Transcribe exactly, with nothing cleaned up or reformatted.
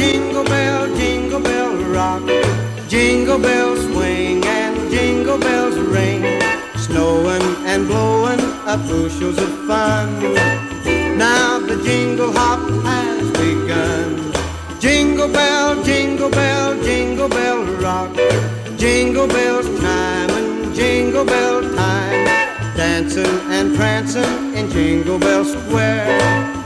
jingle bell, jingle bell rock. Jingle bells swing and jingle bells ring, snowing and blowing up bushels of fun. Now the jingle hop has begun. Jingle bell, jingle bell, jingle bell rock. Jingle bells chime and jingle bell time, dancing and prancing in Jingle Bell Square.